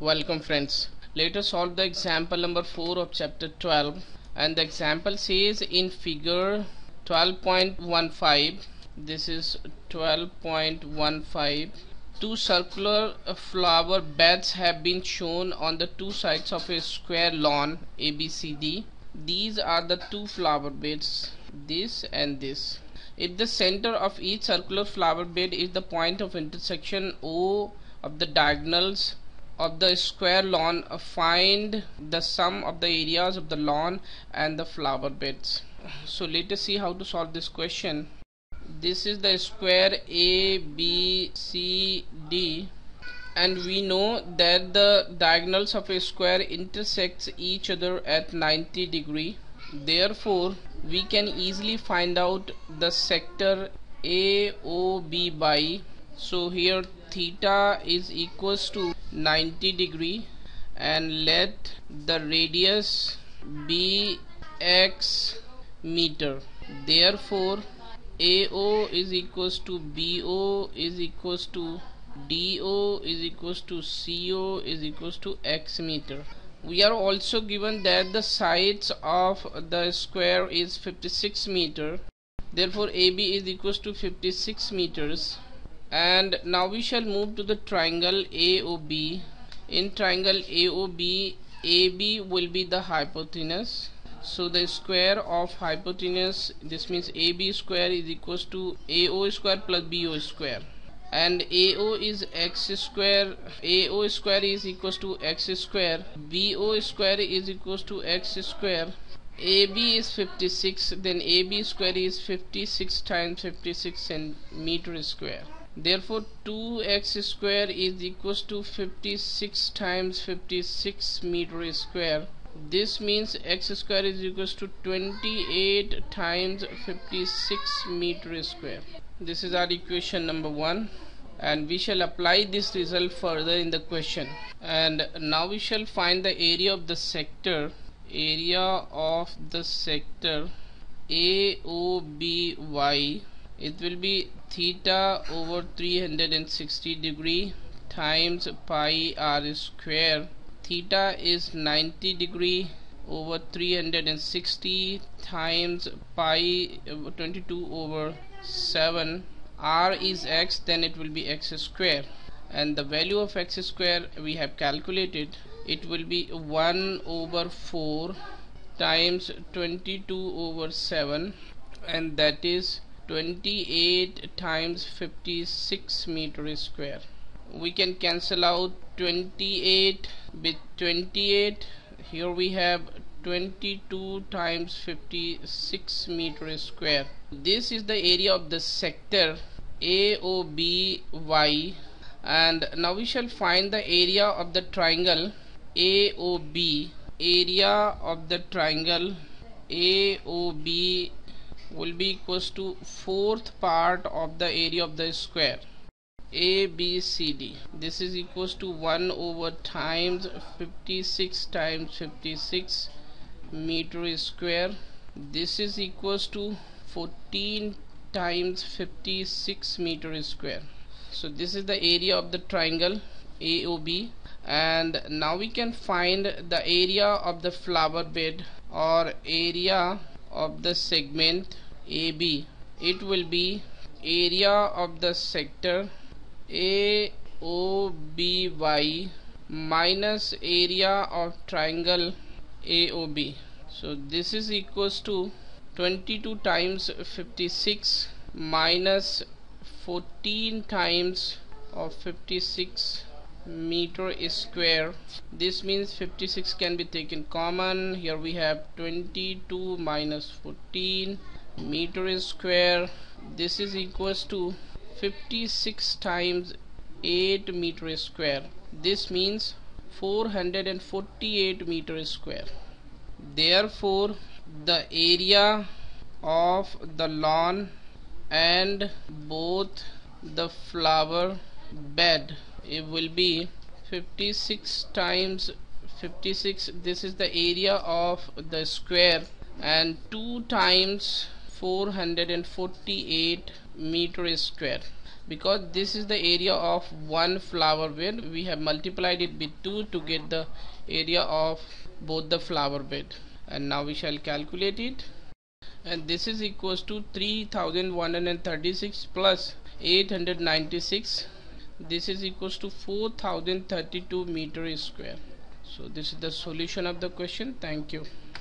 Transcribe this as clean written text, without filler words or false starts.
Welcome friends. Let us solve the example number 4 of chapter 12, and the example says in figure 12.15, this is 12.15, two circular flower beds have been shown on the two sides of a square lawn ABCD. These are the two flower beds, this and this. If the center of each circular flower bed is the point of intersection O of the diagonals of the square lawn, find the sum of the areas of the lawn and the flower beds. So let us see how to solve this question. This is the square ABCD, and we know that the diagonals of a square intersects each other at 90 degree. Therefore we can easily find out the sector AOB by, so here theta is equals to 90 degree, and let the radius be x meter. Therefore AO is equals to BO is equals to DO is equals to CO is equals to x meter. We are also given that the sides of the square is 56 meter. Therefore AB is equals to 56 meters. And now we shall move to the triangle AOB. In triangle AOB, AB will be the hypotenuse. So the square of hypotenuse, this means AB square is equals to AO square plus BO square. And AO is x square, AO square is equals to x square, BO square is equals to x square. AB is 56, then AB square is 56 times 56 centimeter square. Therefore 2x square is equals to 56 times 56 meter square. This means x square is equals to 28 times 56 meter square. This is our equation number 1, and we shall apply this result further in the question. And now we shall find the area of the sector. Area of the sector AOBY, it will be theta over 360 degree times pi r square. Theta is 90 degree over 360 times pi 22 over 7. R is x, then it will be x square, and the value of x square we have calculated. It will be 1 over 4 times 22 over 7, and that is 28 times 56 meter square. We can cancel out 28 with 28. Here we have 22 times 56 meter square. This is the area of the sector AOBY, and now we shall find the area of the triangle AOB. Area of the triangle AOB will be equals to fourth part of the area of the square ABCD. This is equals to 1 over times 56 times 56 meter square. This is equals to 14 times 56 meter square. So this is the area of the triangle AOB. And now we can find the area of the flower bed or area of the segment AB. It will be area of the sector AOBY minus area of triangle AOB. So this is equals to 22 times 56 minus 14 times of 56 meter square. This means 56 can be taken common. Here we have 22 minus 14 meter square. This is equals to 56 times 8 meter square. This means 448 meter square. Therefore the area of the lawn and both the flower bed, it will be 56 times 56. This is the area of the square, and 2 times 448 meter square. because this is the area of one flower bed. We have multiplied it with 2 to get the area of both the flower bed, and now we shall calculate it. And this is equals to 3136 plus 896. This is equals to 4032 meter square. So this is the solution of the question. Thank you.